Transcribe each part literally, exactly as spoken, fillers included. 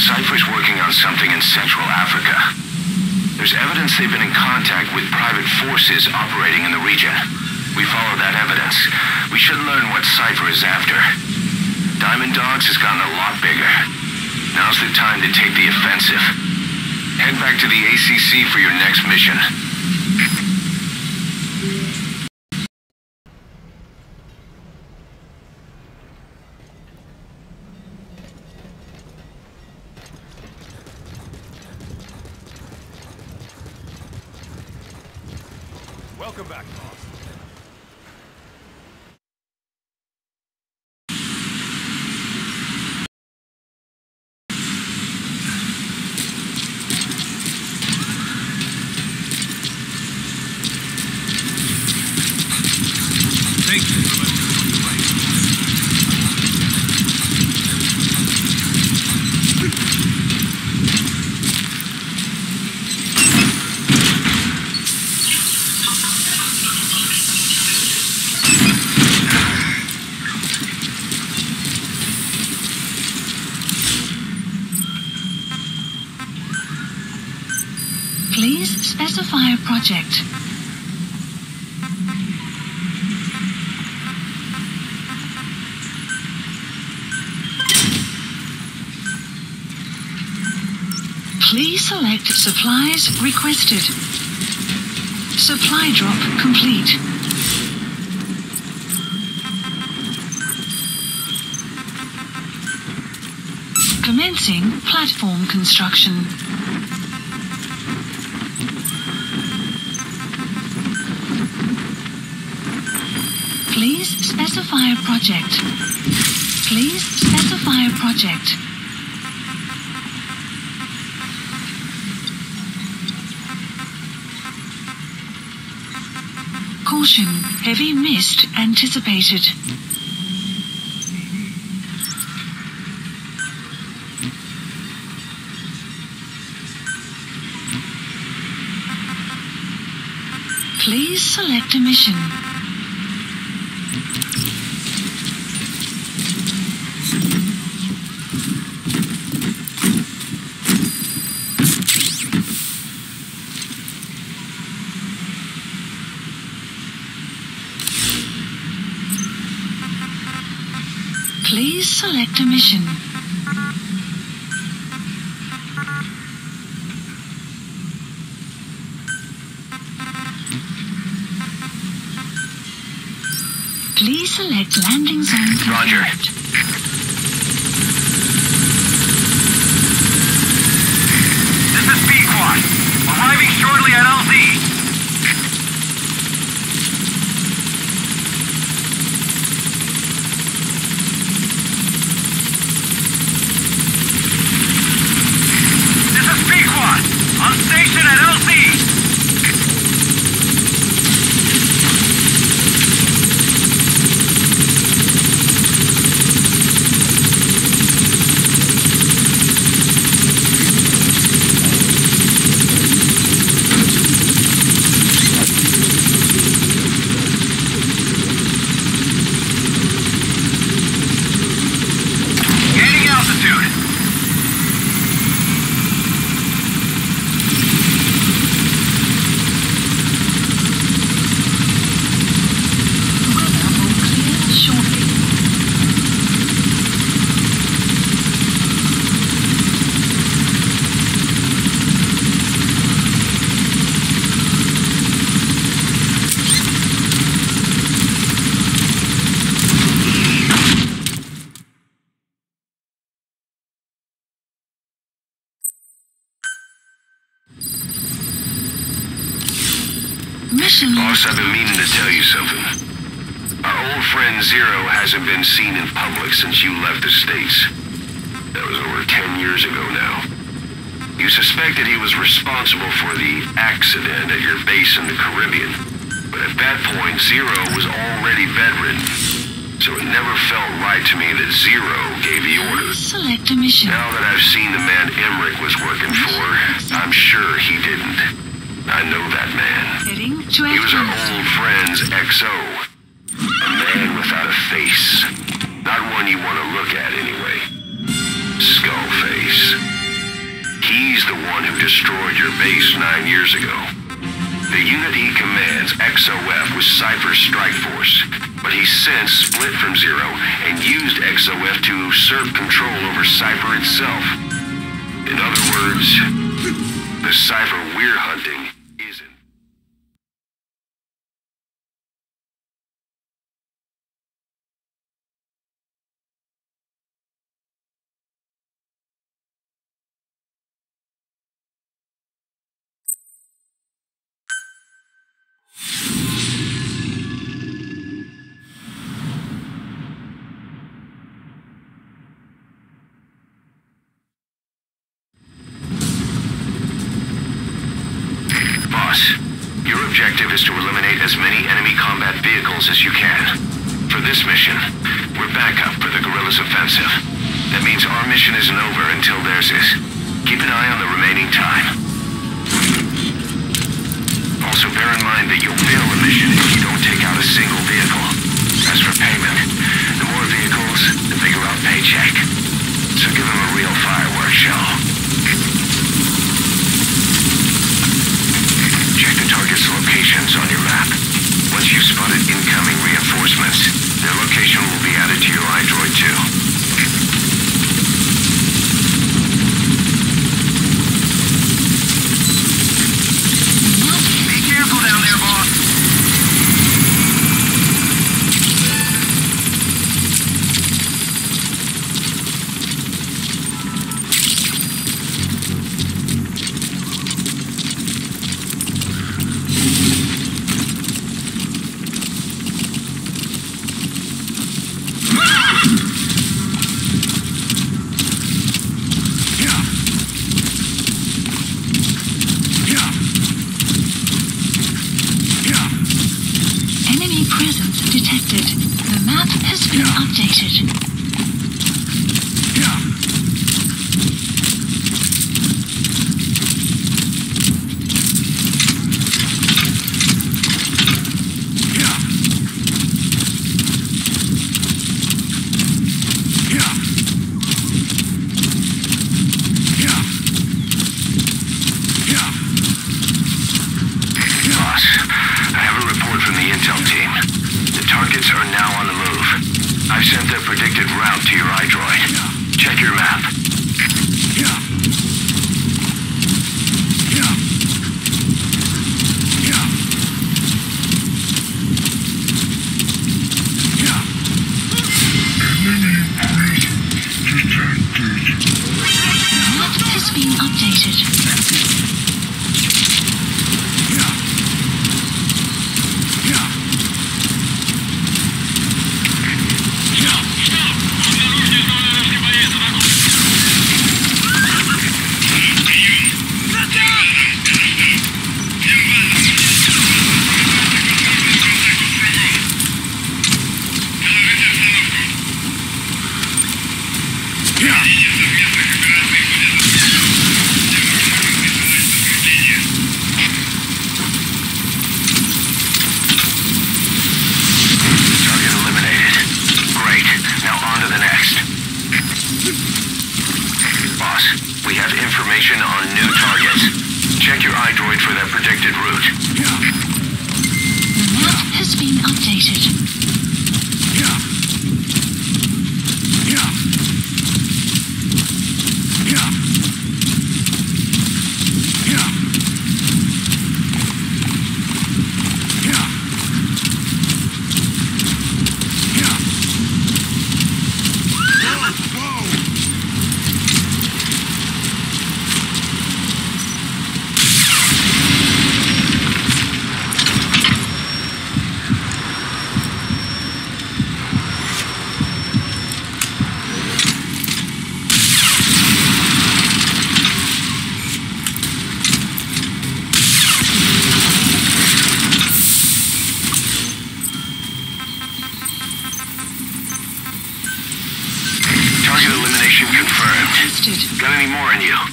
Cypher's working on something in Central Africa. There's evidence they've been in contact with private forces operating in the region. We follow that evidence. We should learn what Cypher is after. Diamond Dogs has gotten a lot bigger. Now's the time to take the offensive. Head back to the A C C for your next mission. Welcome back, boss. Please specify a project. Please select supplies requested. Supply drop complete. Commencing platform construction. Please specify a project. Please specify a project. Caution, heavy mist anticipated. Please select a mission. Please select a mission. Please select landing zone confirmed. Roger. This is Pequod. Arriving shortly at L Z. On station at L Z! Gaining altitude! Mission. Boss, I've been meaning to tell you something. Our old friend Zero hasn't been seen in public since you left the States. That was over ten years ago now. You suspected he was responsible for the accident at your base in the Caribbean. But at that point, Zero was already bedridden. So it never felt right to me that Zero gave the order. Select a mission. Now that I've seen the man Emmerich was working for, I'm sure he didn't. I know that man. Heading to He was our Afghanistan. old friend's X O. A man without a face. Not one you want to look at anyway. Skull face. base nine years ago. The unit he commands, X O F, was Cypher's strike force, but he's since split from Zero and used X O F to usurp control over Cypher itself. In other words, the Cypher we're hunting isn't. Your objective is to eliminate as many enemy combat vehicles as you can. For this mission, we're backup for the guerrillas' offensive. That means our mission isn't over until theirs is. Keep an eye on the remaining time. Also bear in mind that you'll fail the mission if you don't take out a single vehicle. As for payment, the more vehicles, the bigger our paycheck. So give them a real fireworks show. Check the target's locations on your map. Once you've spotted incoming reinforcements, their location will be added to your iDroid too. Be careful down there, boss. Detected. The map has been updated. Boss, I have a report from the intel team. Targets are now on the move. I've sent their predicted route to your iDroid. Check your map. The map has been updated. Information on new targets. Check your iDroid for their predicted route. The map has been updated. Got any more in you?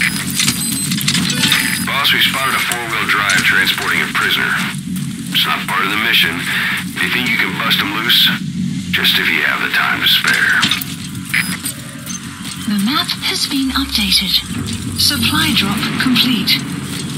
Boss, we spotted a four-wheel drive transporting a prisoner. It's not part of the mission. Do you think you can bust him loose? Just if you have the time to spare. The map has been updated. Supply drop complete.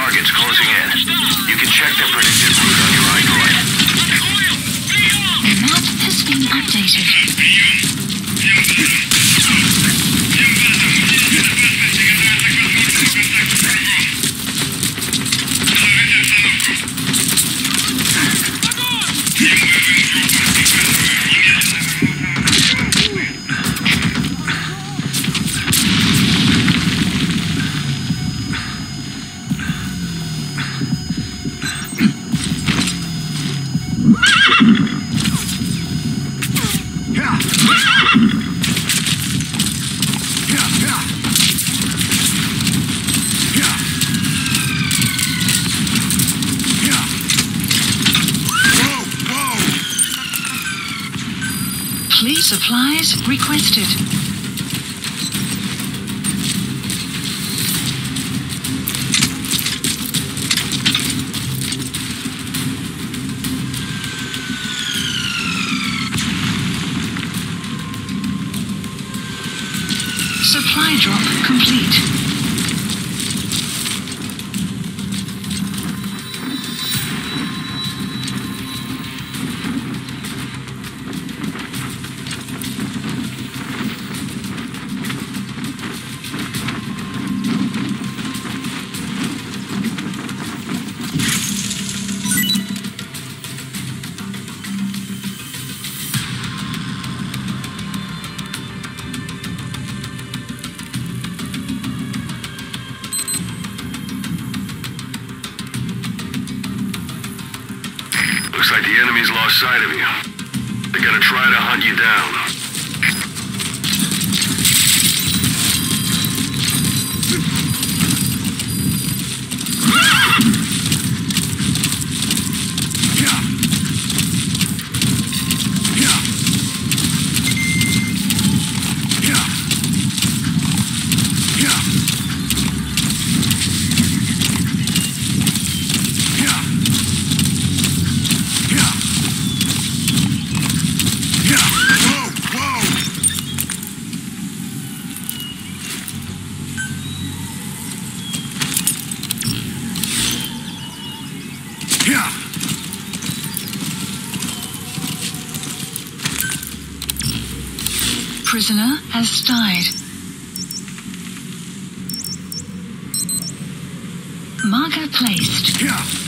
targets closing in. You can check their predicted route on your iDroid. The map has been updated. Please supplies requested. Supply drop complete. Looks like the enemy's lost sight of you. They're gonna try to hunt you down. Prisoner has died. Marker placed.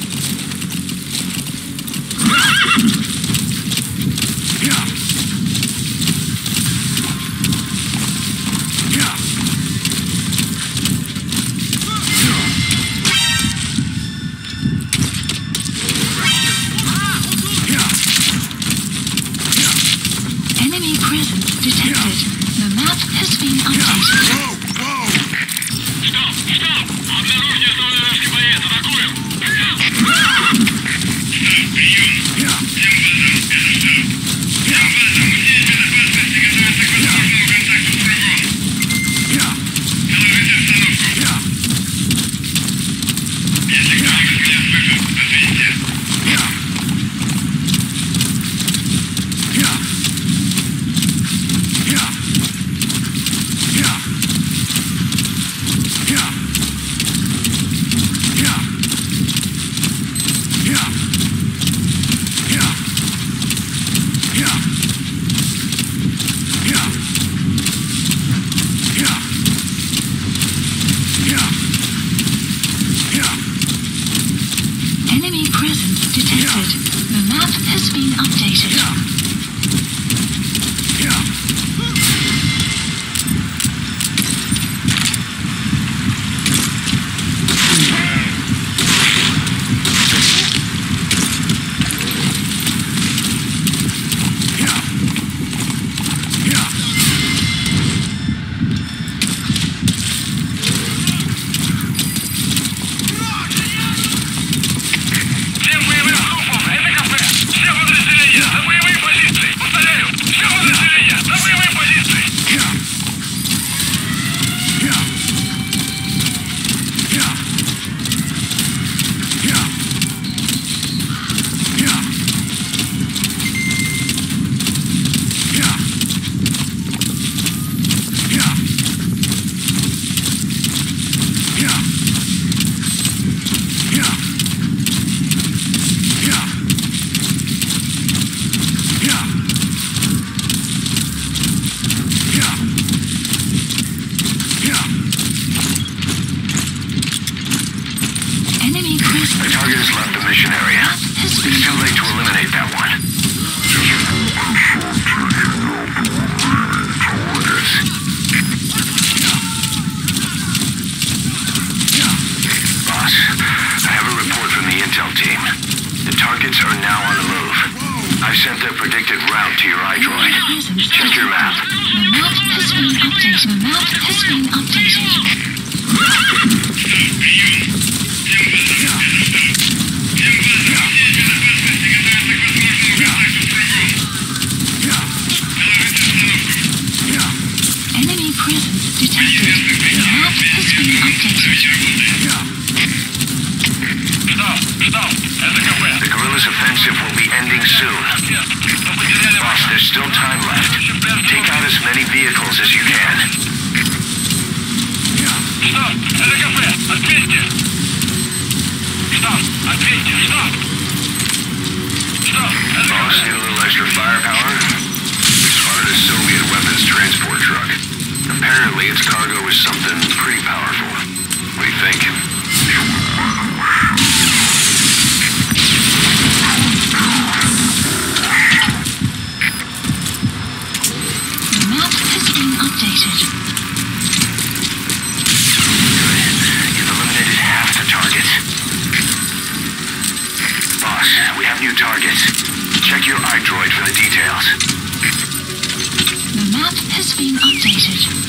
Enemy presence detected. The map has been updated. Стоп! Стоп! Обнаружили славянский боец! Атакуем! Enemy presence detected. The map has been updated. Всем боевым группам! Это кафе! Все подразделения! За боевые позиции! transmission area. Has been It's too late to eliminate that one. Boss, I have a report from the intel team. The targets are now on the move. I've sent their predicted route to your iDroid. Check your map. The map has been updated. The map has been updated. Enemy presence detected. The map has been updated. Stop! Stop! Это КП! The guerrillas' offensive will be ending soon. Мы потеряли Boss, there's still time left. Take out as many vehicles as you can. Стоп! Это КП! Ответьте! Стоп! Ответьте! Стоп! Стоп! Это Boss, КП! need a little extra firepower? We spotted a Soviet weapons transport truck. Apparently, its cargo is something pretty powerful. What do you think? The map has been updated. You've eliminated half the targets. Boss, we have new targets. Check your iDroid for the details. The map has been updated.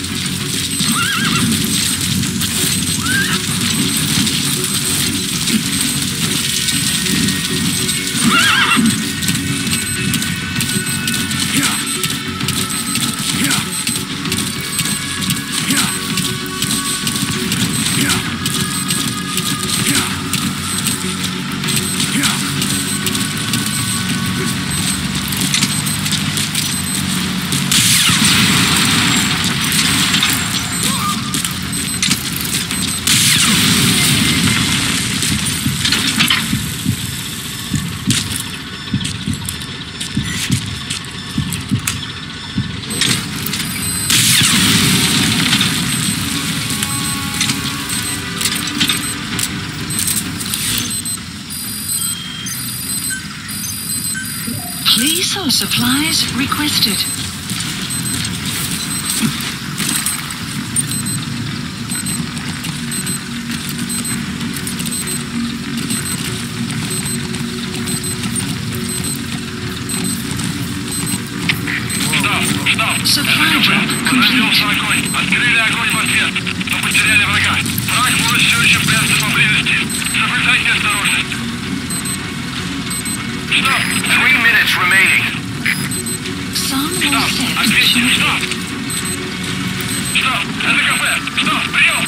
Please or supplies requested. Стоп! Стоп! Supply Это drop КП! Подождем complete. огонь! Открыли огонь в ответ! Но потеряли врага! Враг может все еще прятаться поблизости! Соблюдайте осторожность! Стоп! Three minutes remaining. Some will Стоп! set Ответьте! shortly. Стоп! Стоп! Это КП! Стоп! Прием!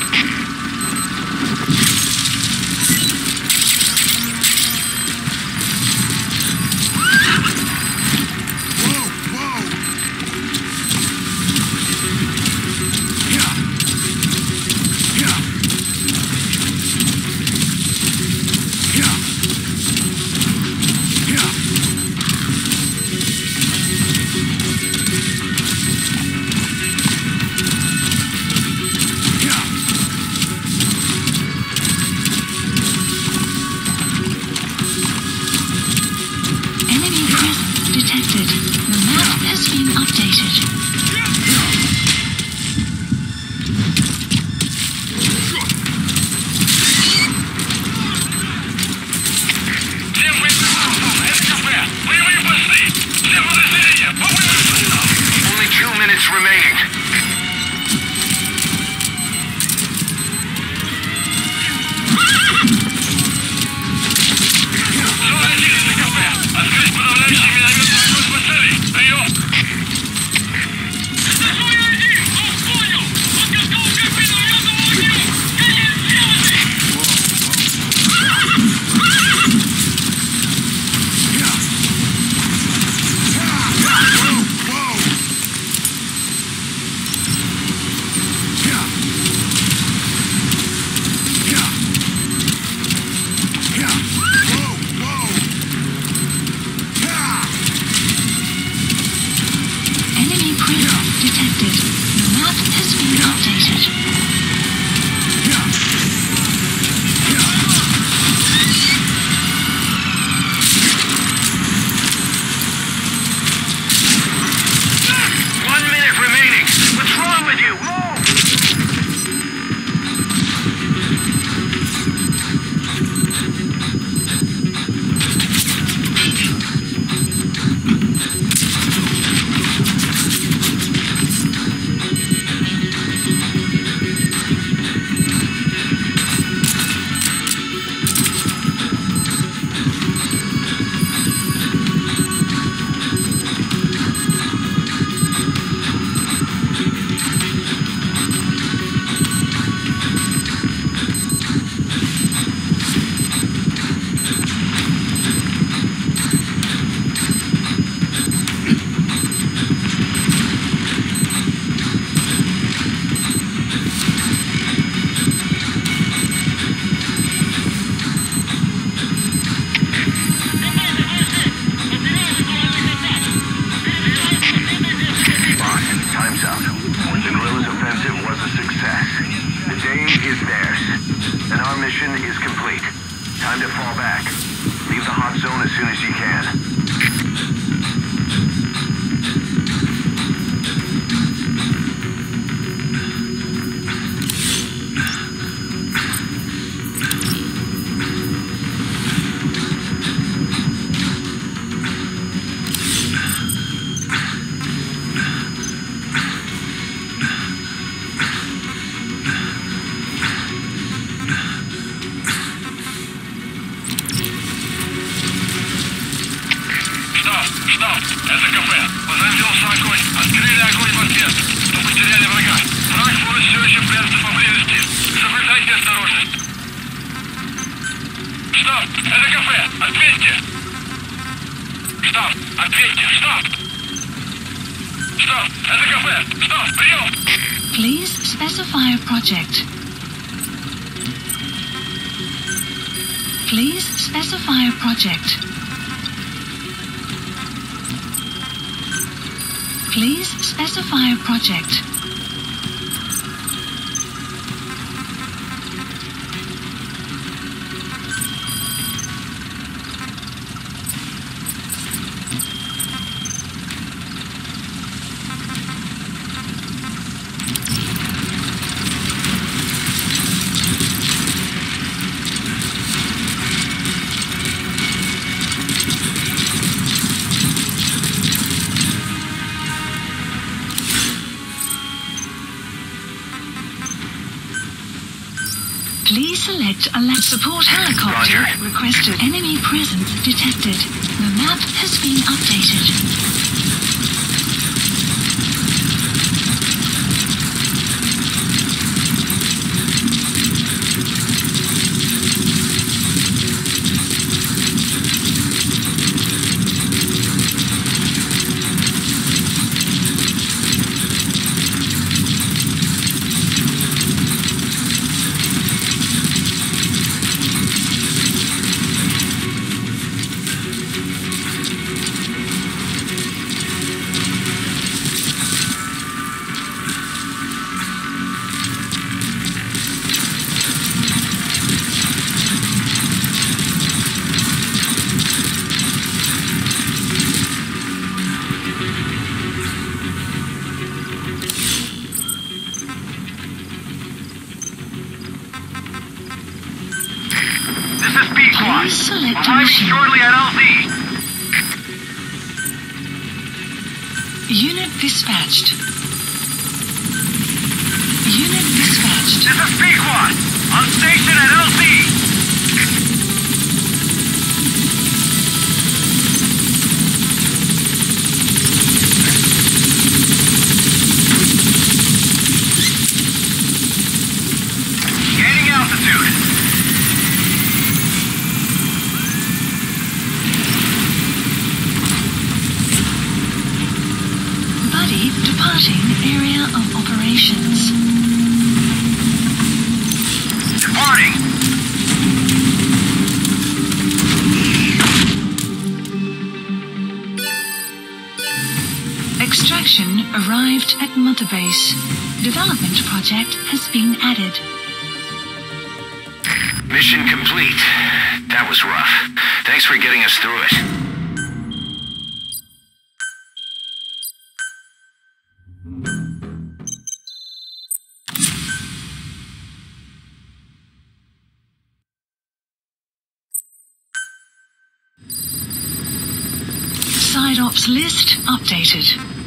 mission is complete. Time to fall back. Leave the hot zone as soon as you can. Штаб, это кафе. Позавелся огонь. Открыли огонь в ответ. Но потеряли врага. Враг может все еще прятаться поблизости. Соблюдайте осторожность. Штаб, это кафе. Ответьте. Штаб, ответьте. Штаб. Штаб, это кафе. Штаб, прием. Please specify a project. Please specify a project. Please specify a project. Please select a land support helicopter. Roger. Requested. Enemy presence detected. The map has been updated. Please select a Arriving mission. shortly at L Z. Unit dispatched. Unit dispatched. This is Pequod. On station at L Z. Gaining altitude. Buddy departing area of operations. Departing. Extraction arrived at Mother Base. Development project has been added. Mission complete. That was rough. Thanks for getting us through it. Side ops list updated.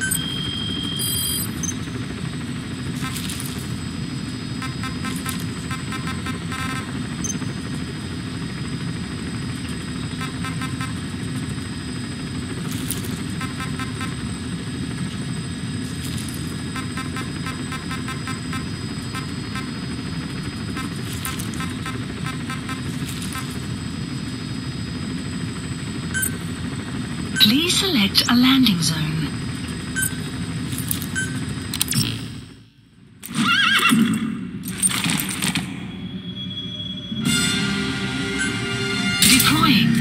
Please select a landing zone. Deploying.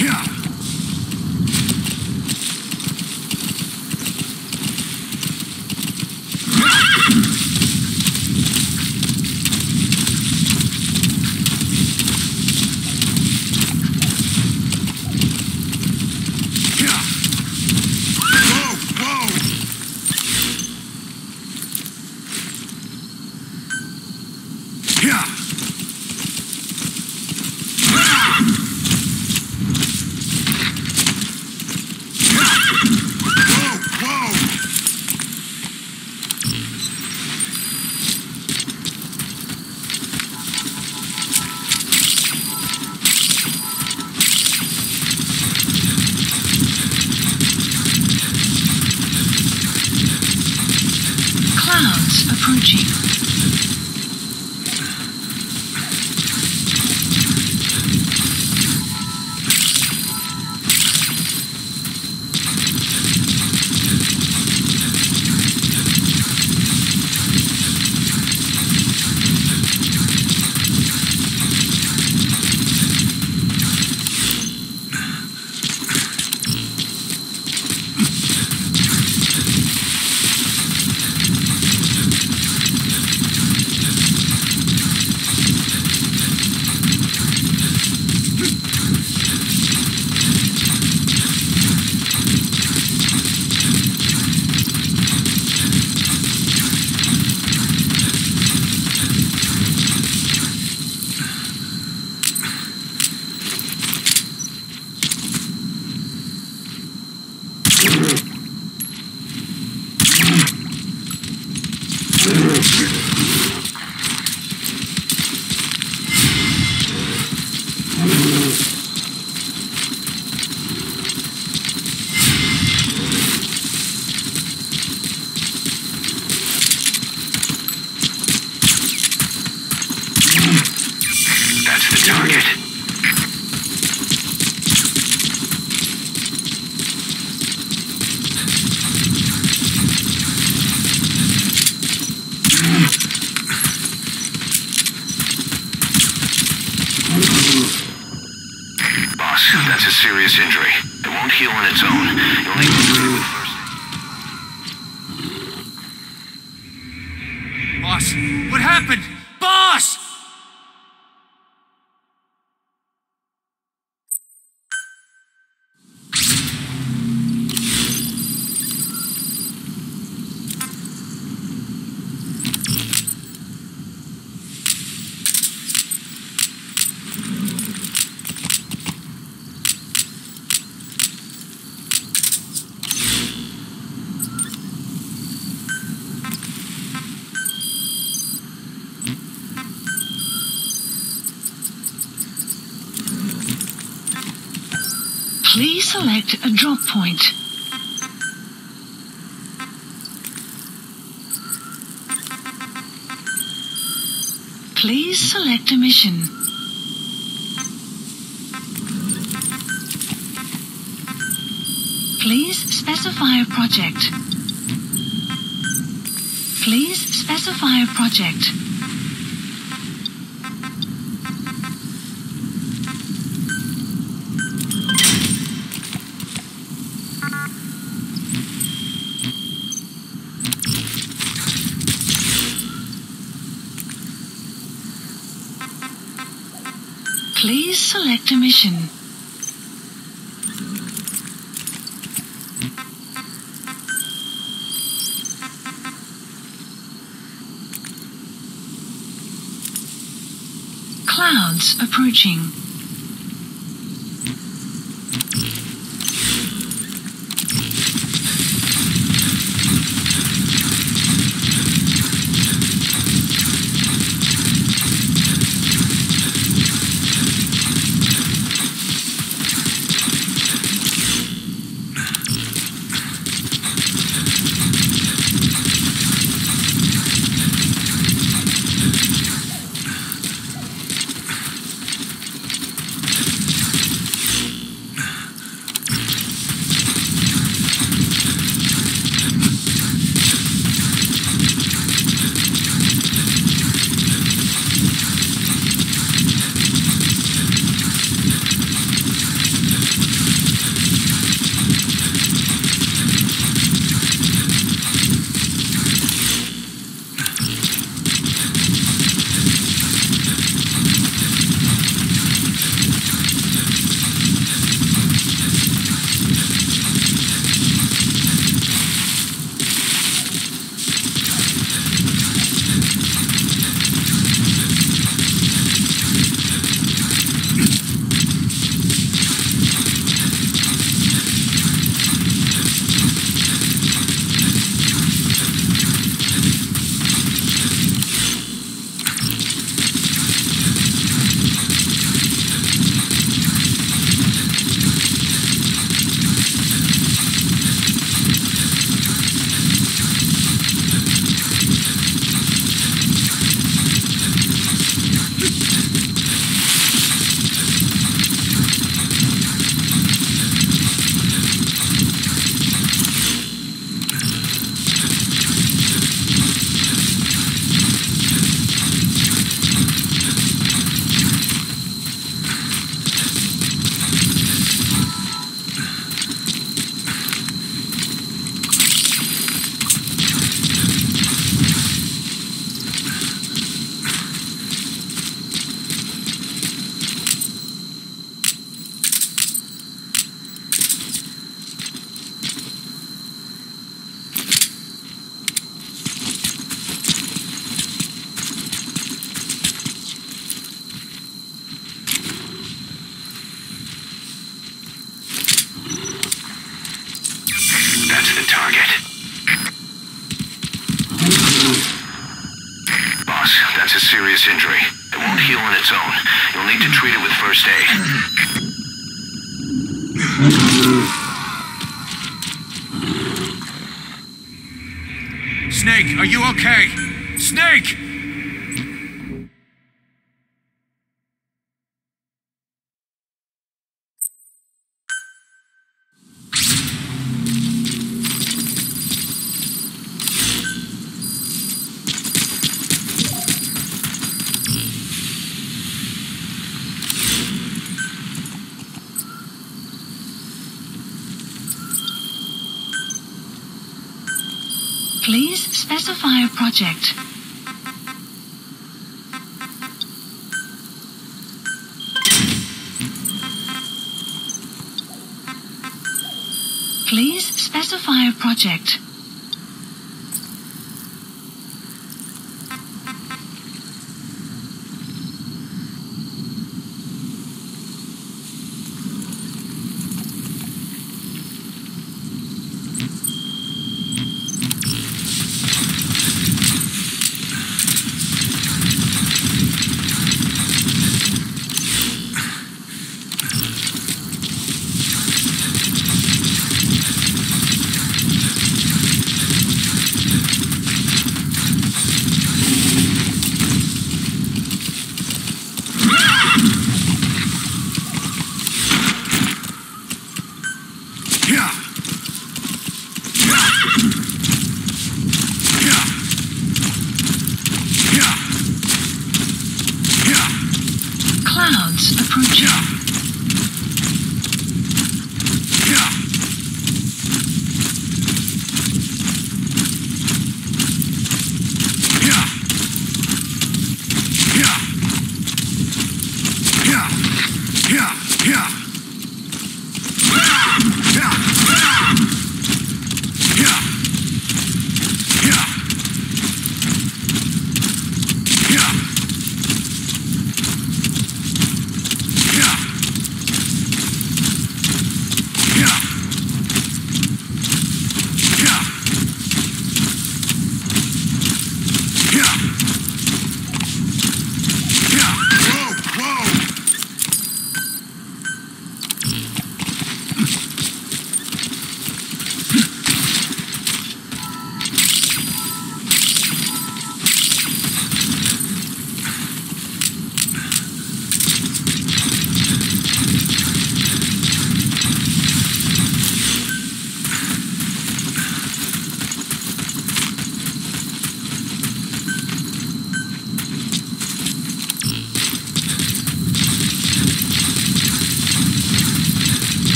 Approaching. That's a serious injury. It won't heal on its own. You'll need to treat it with first. Boss, what happened? Boss! Please select a drop point. Please select a mission. Please specify a project. Please specify a project. Please select a mission. Clouds approaching. its own. You'll need to treat it with first aid. Snake, are you okay? Snake! Please specify a project. Please specify a project. Clouds approaching.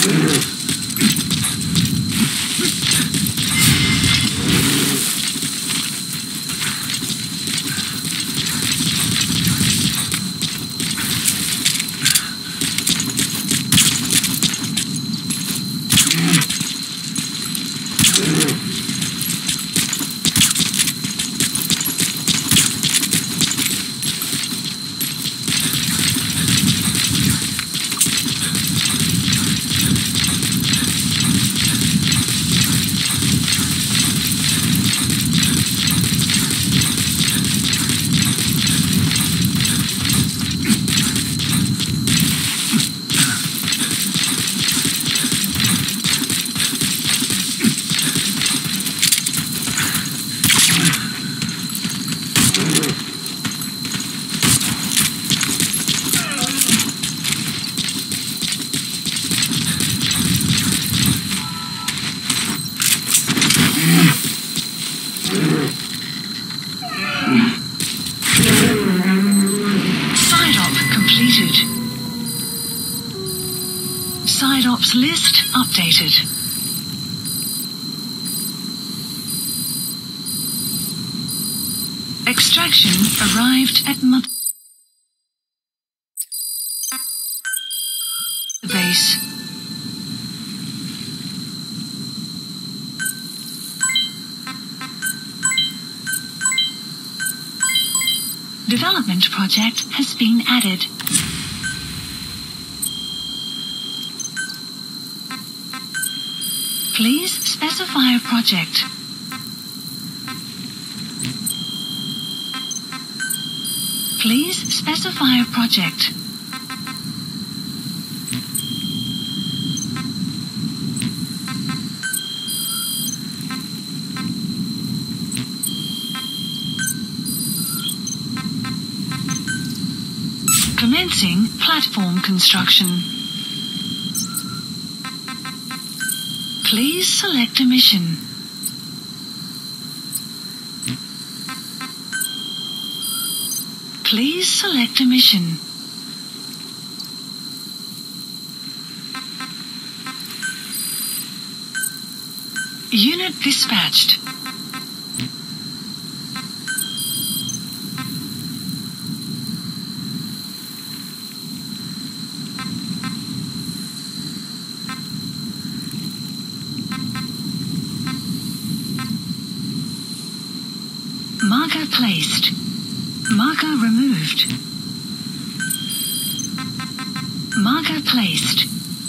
Side ops list updated. Extraction arrived at Mother Base. Development project has been added. Please specify a project. Please specify a project. Commencing platform construction. Please select a mission. Please select a mission. Unit dispatched. Marker placed. Marker removed. Marker placed.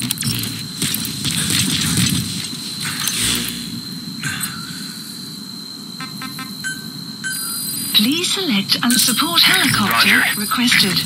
Please select a support helicopter Roger. requested.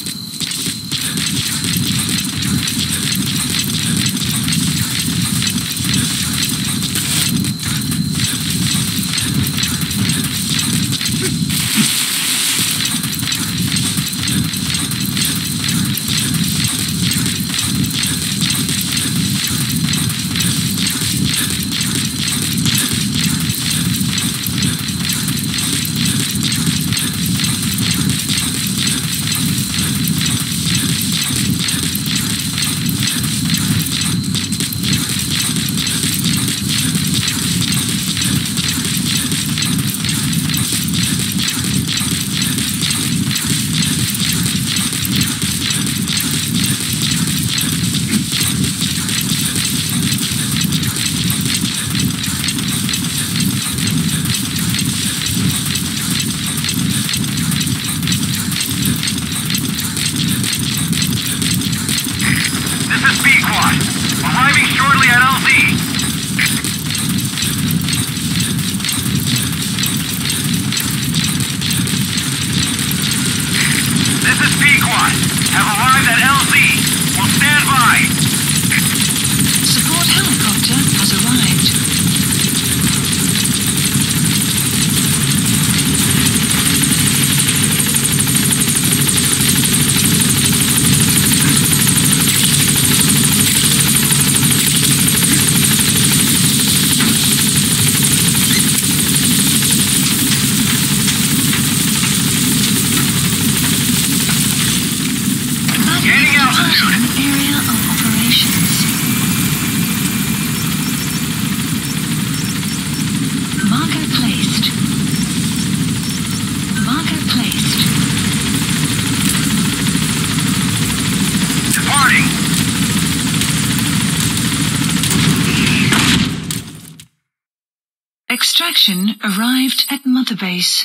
Extraction arrived at Mother Base.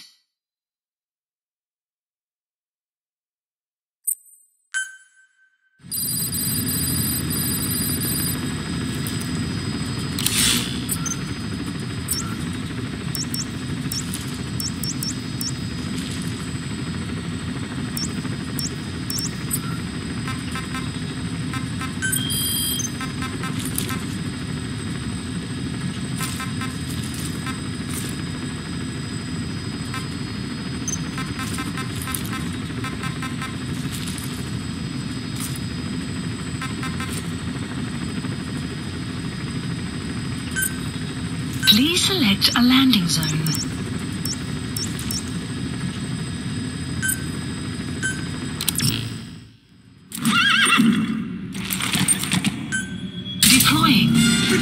Please select a landing zone. Deploying.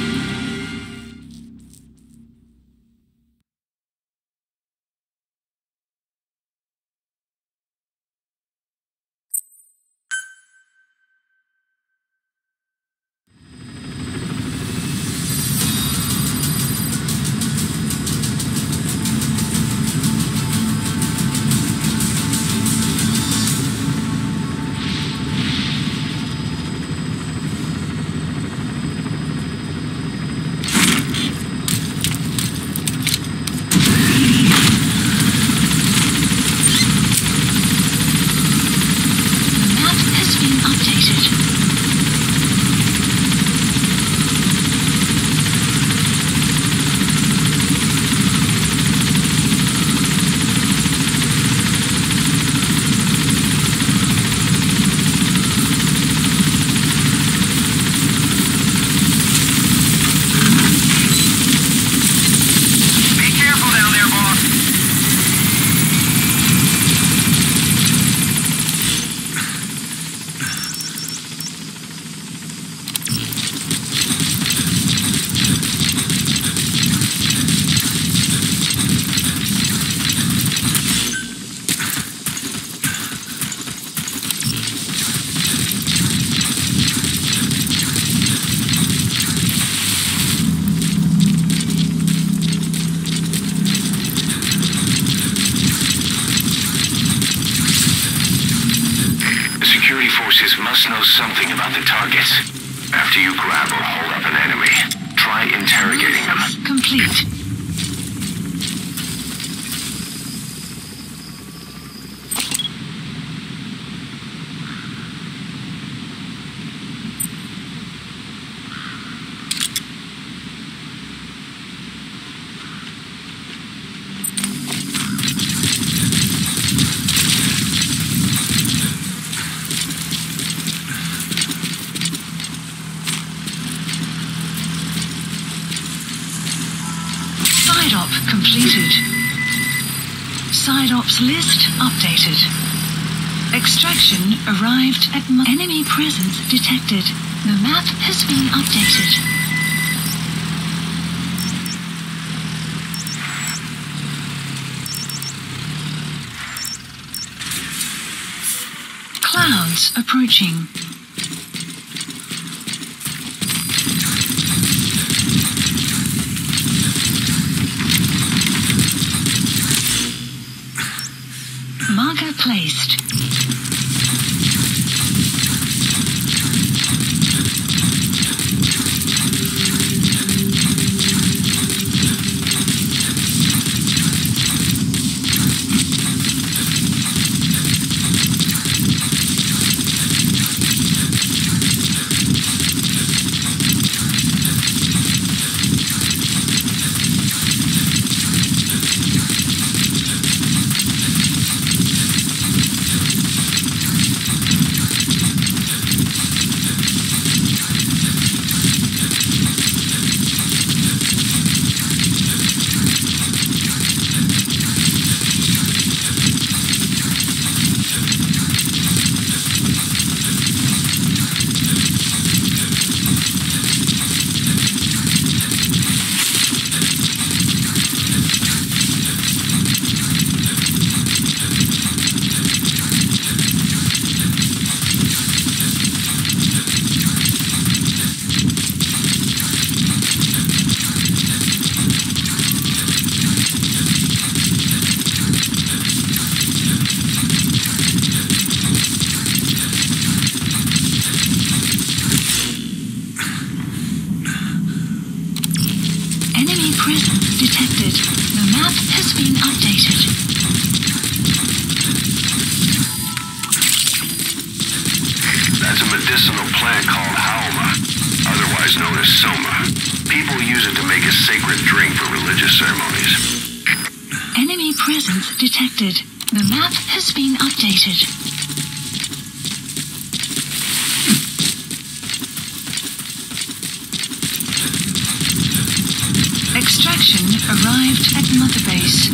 Must know something about the targets. After you grab or hold up an enemy, try interrogating them. Complete. Side op completed. Side ops list updated. Extraction arrived at Mo- enemy presence detected. The map has been updated. Clouds approaching. Marker placed. presence detected. The map has been updated. That's a medicinal plant called Halma, otherwise known as Soma. People use it to make a sacred drink for religious ceremonies. Enemy presence detected. The map has been updated. Extraction arrived at Mother Base.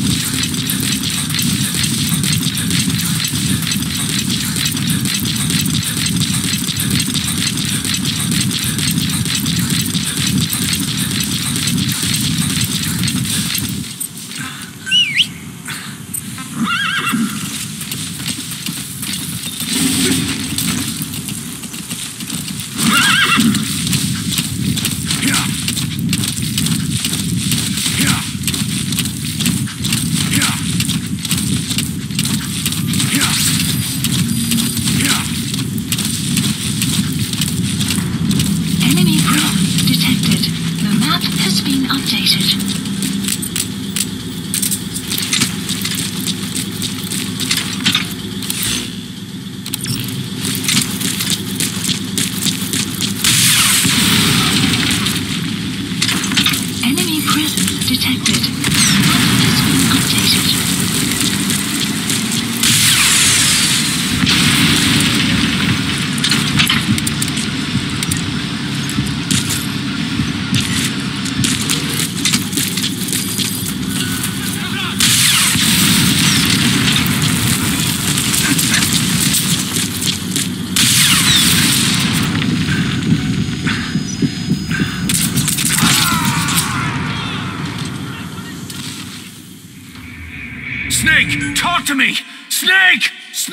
Snake, talk to me! Snake! Snake!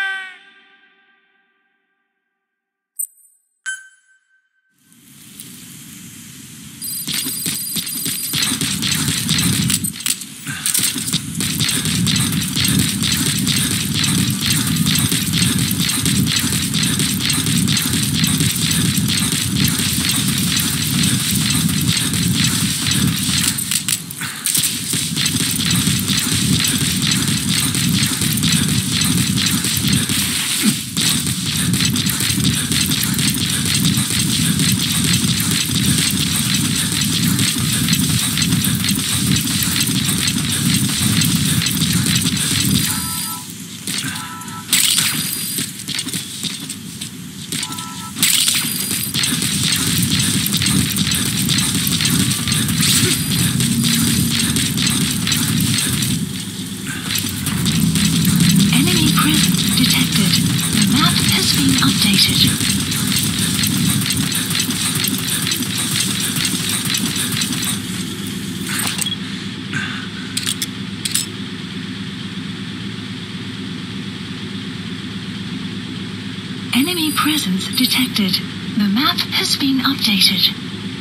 Enemy presence detected. The map has been updated.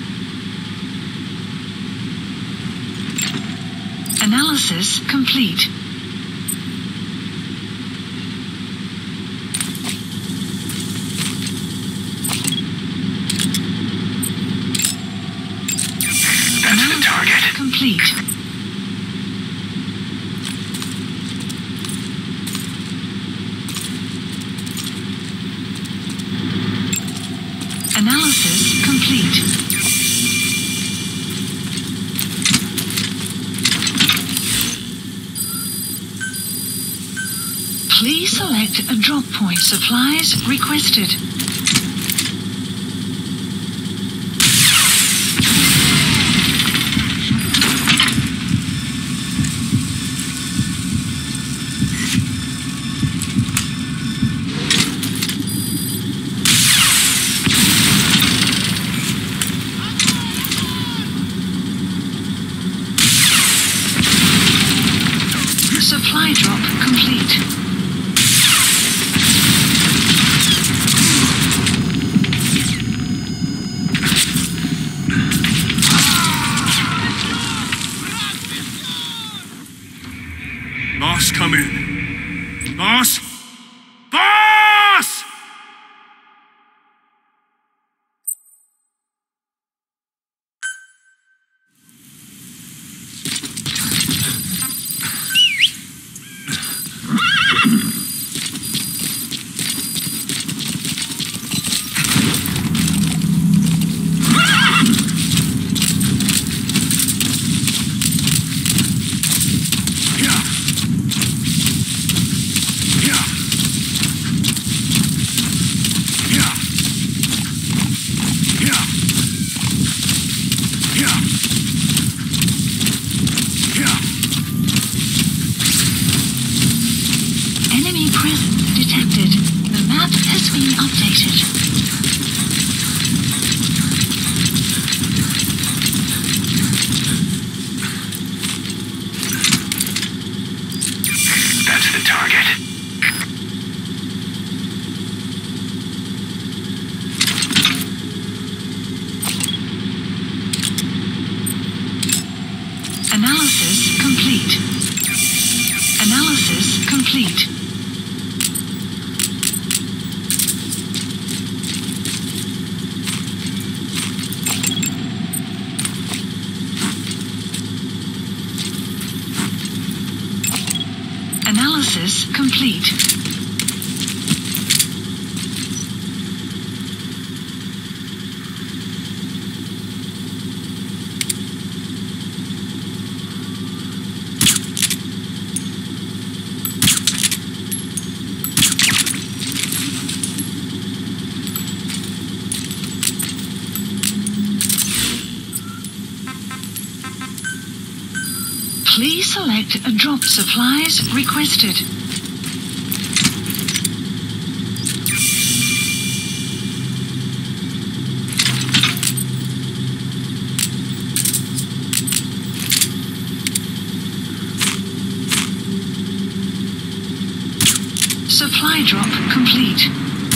Analysis complete. That's the target. Complete. Analysis complete. Please select a drop point. Supplies requested. Supply drop complete. complete. Analysis complete. Please select a drop supplies requested. Supply drop complete.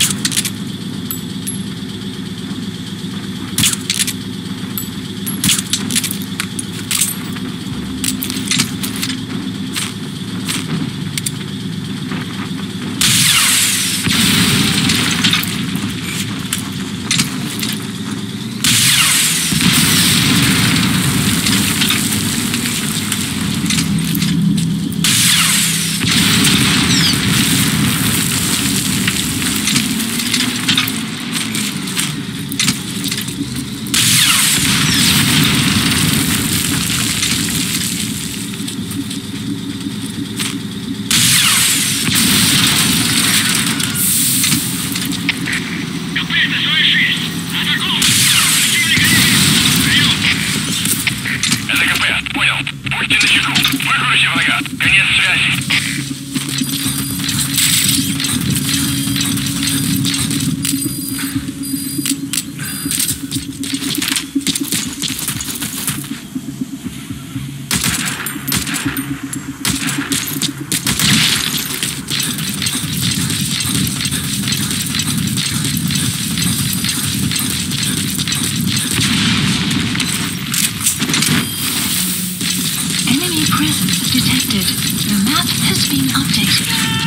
Detected. The map has been updated.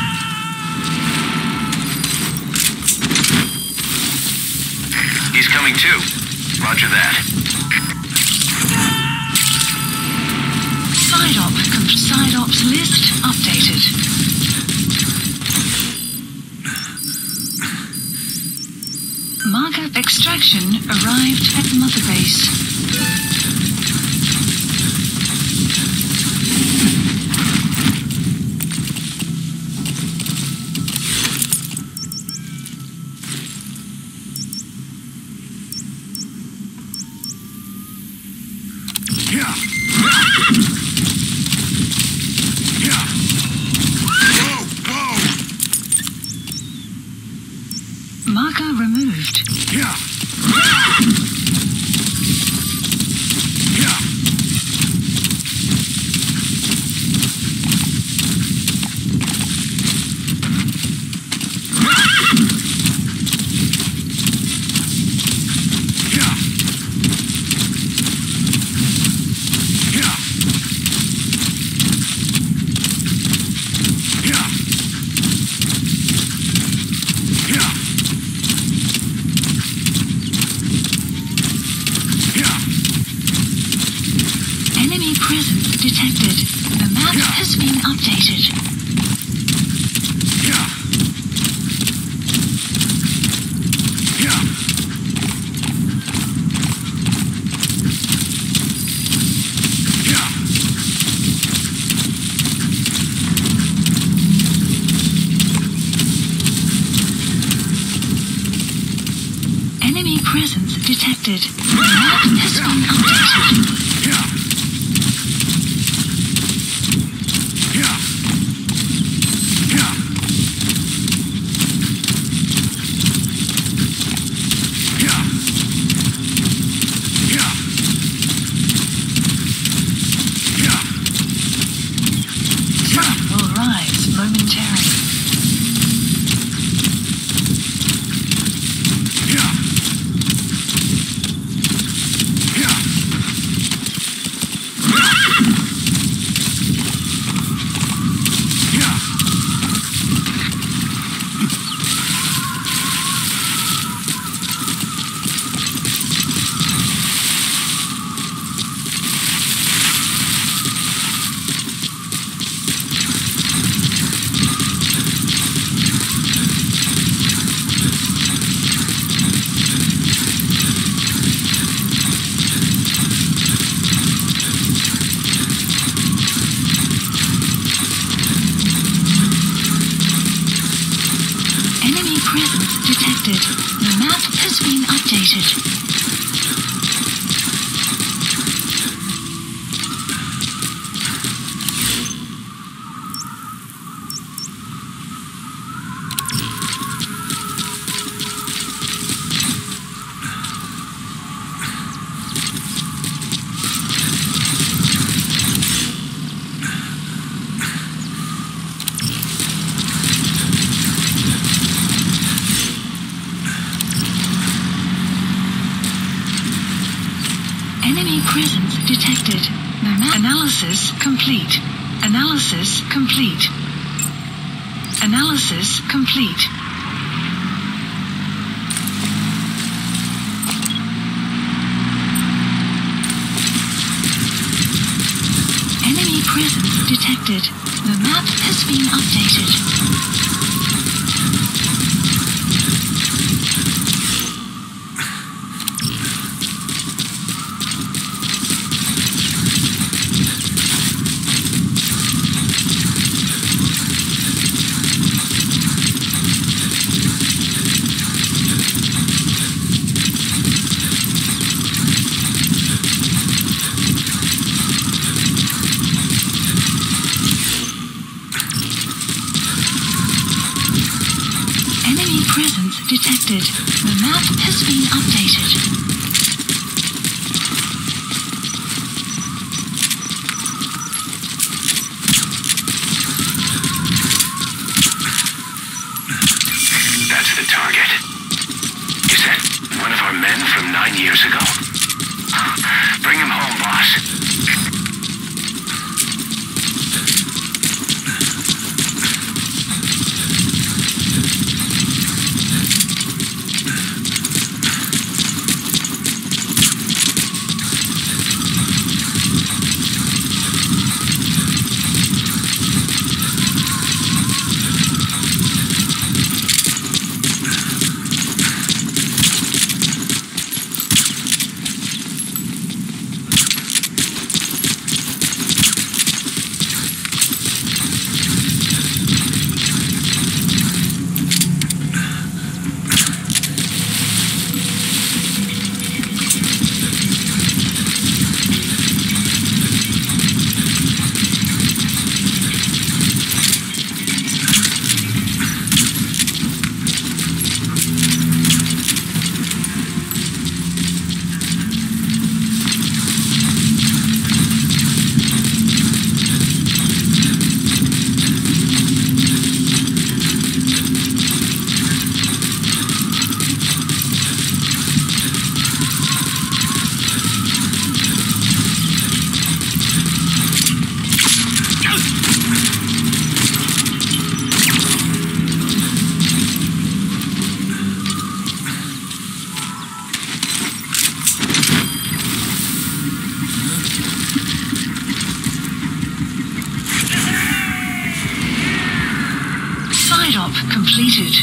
He's coming too. Roger that. Side op, side ops list updated. Marker extraction arrived at Mother Base. Marker removed. Yeah. Detected. The map has been updated. Yeah. Yeah. Yeah. Enemy presence detected. The map has been updated. Yeah. completed. Enemy presence detected. The map analysis complete. Analysis complete. Analysis complete. Enemy presence detected. The map has been updated. Presence detected. The map has been updated. That's the target. Is that one of our men from nine years ago? Bring him home, boss. Completed.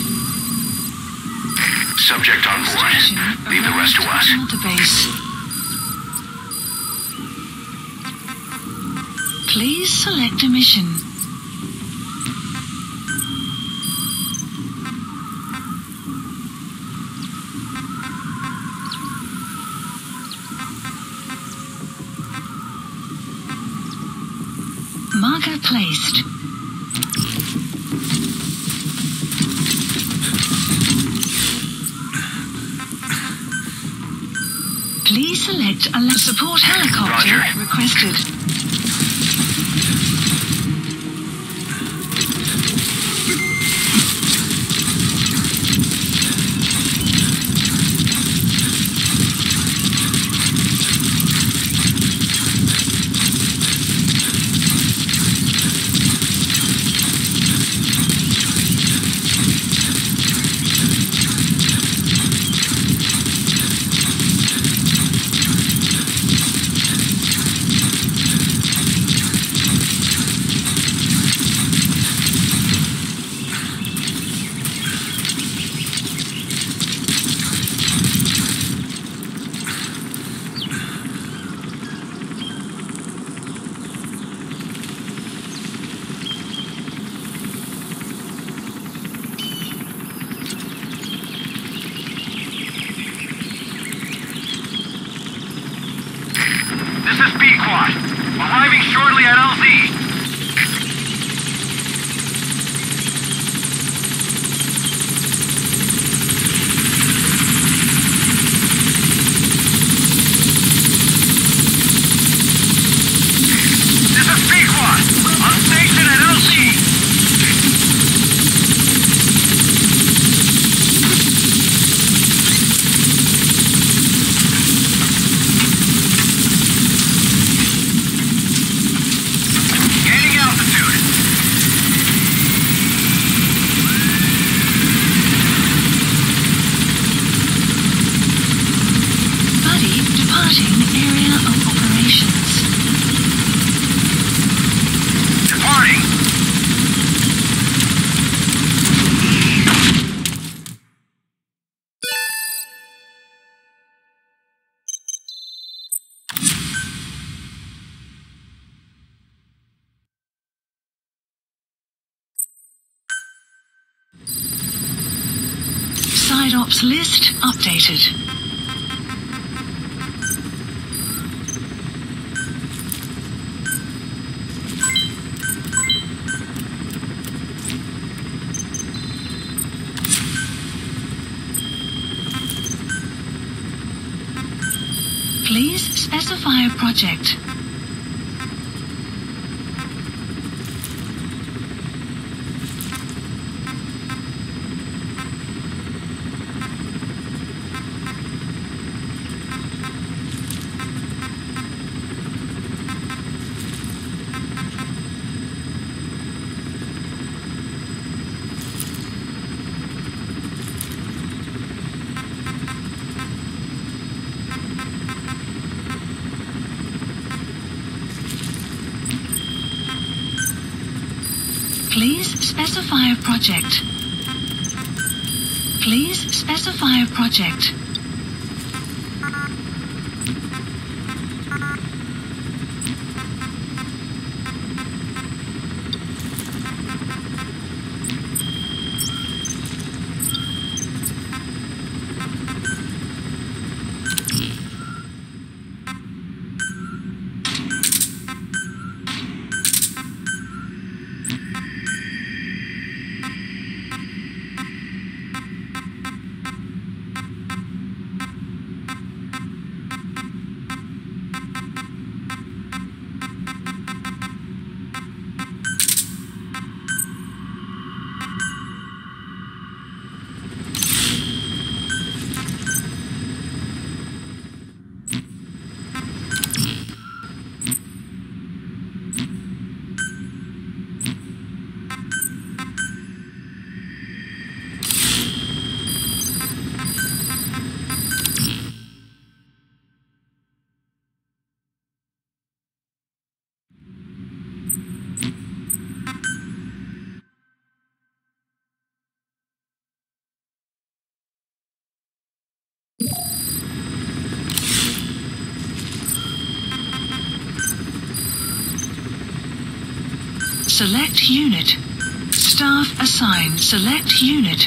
Subject on board. Leave the rest to us. The base. Please select a mission. Marker placed. Please select a support helicopter. Roger. Requested. casualty at L Z. Side ops list updated. Please specify a project. Please specify a project. Please specify a project. Select unit. Staff assigned. Select unit.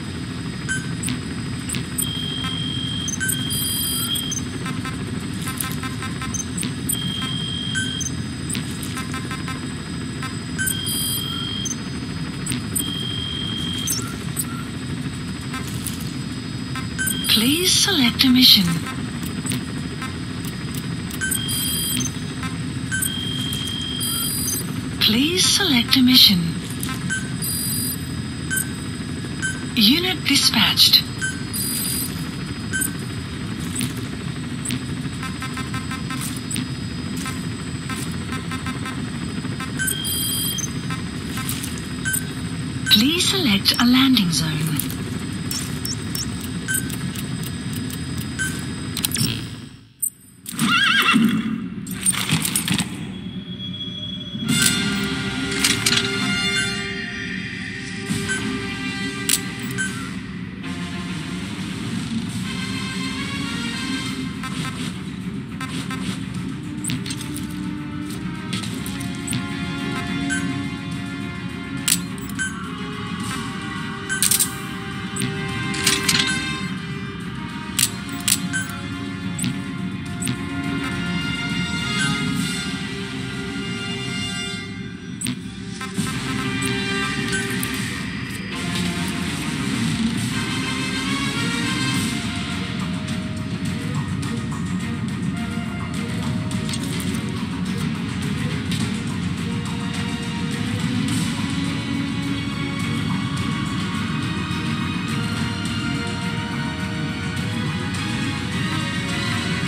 Please select a mission. Please select a mission. Unit dispatched. Please select a landing zone.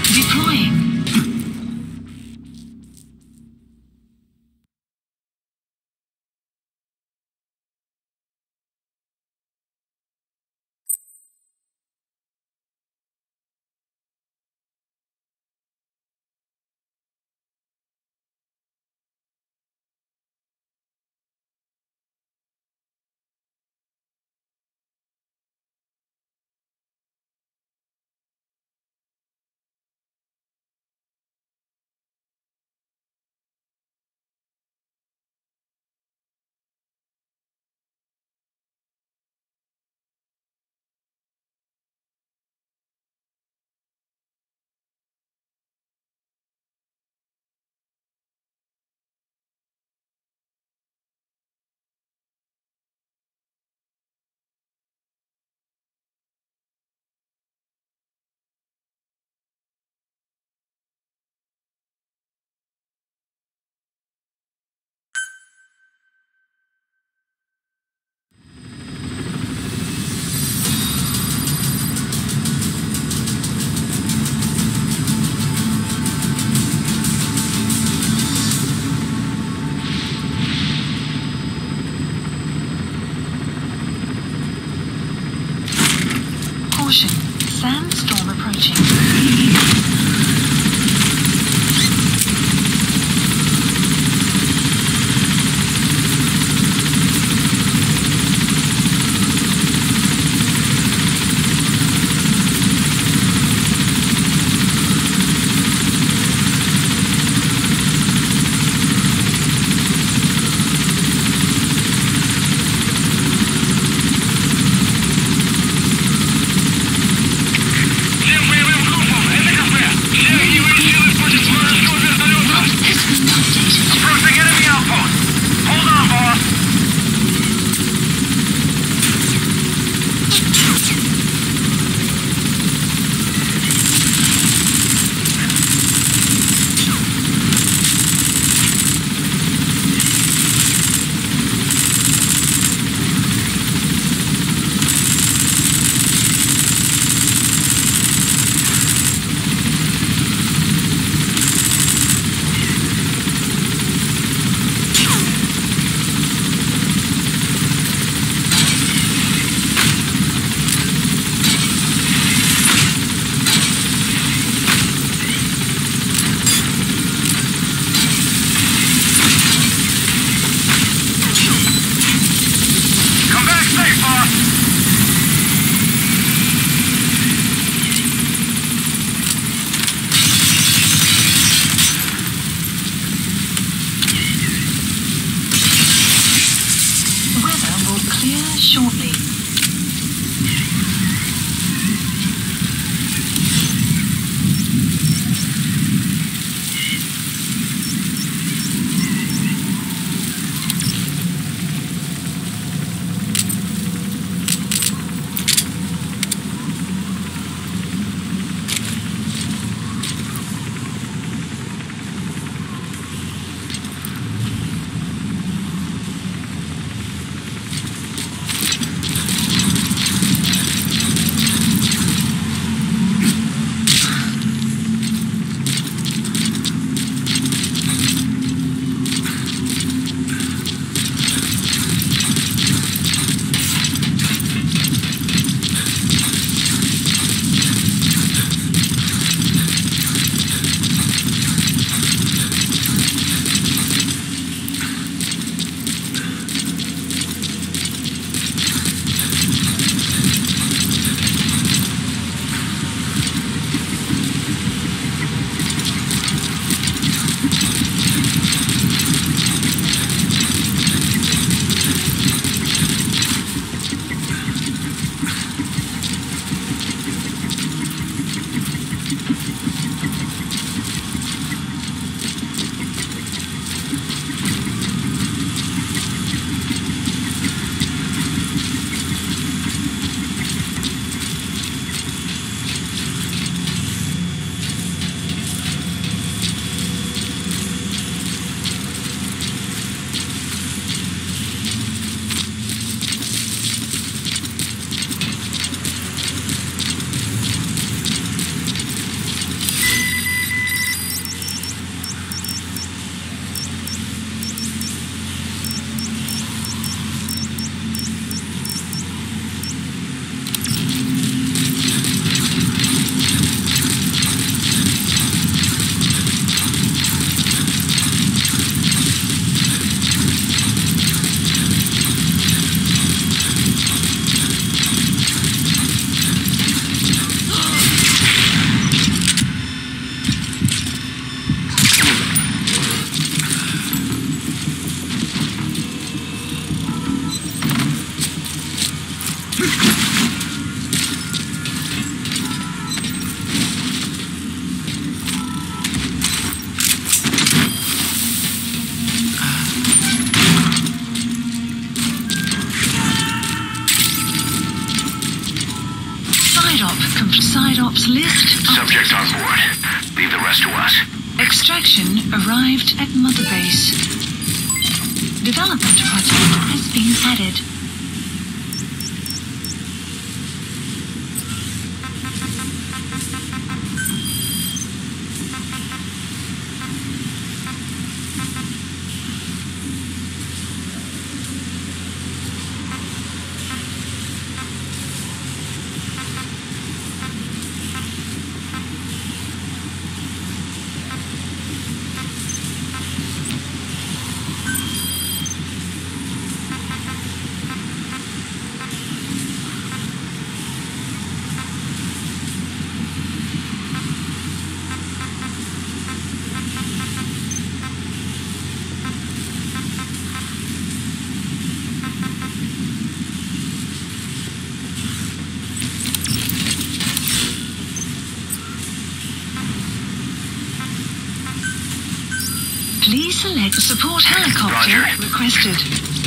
Deploying. Caution, sandstorm approaching. Shortly. Subject on board. Leave the rest to us. Extraction arrived at Mother Base. Development project has been added. Please select support helicopter Roger. requested.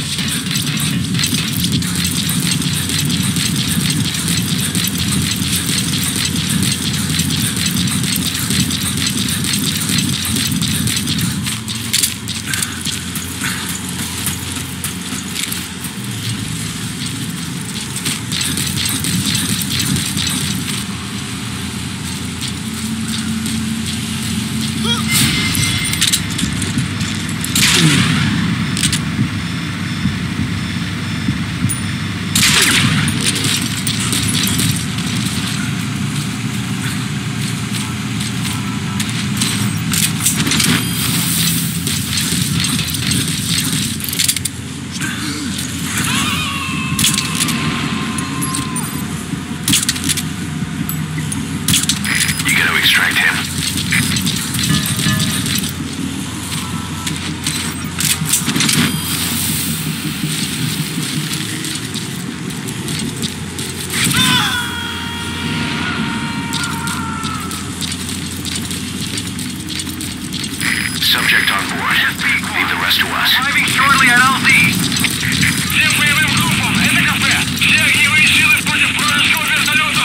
Subject on board. Leave the rest to us. Arriving shortly at L Z. Всем боевым группам, это кафе. Все огневые силы против вражеского вертолета.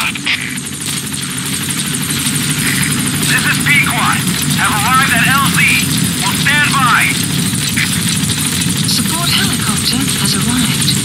This is Pequod. Have arrived at L Z. Will stand by. Support helicopter has arrived.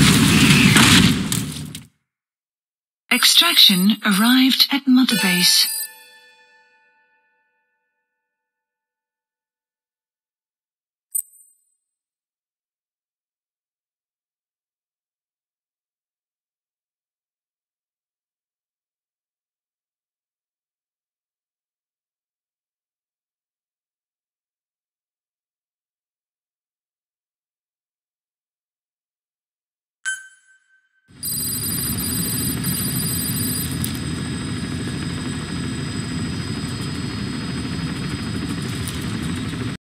Extraction arrived at Mother Base.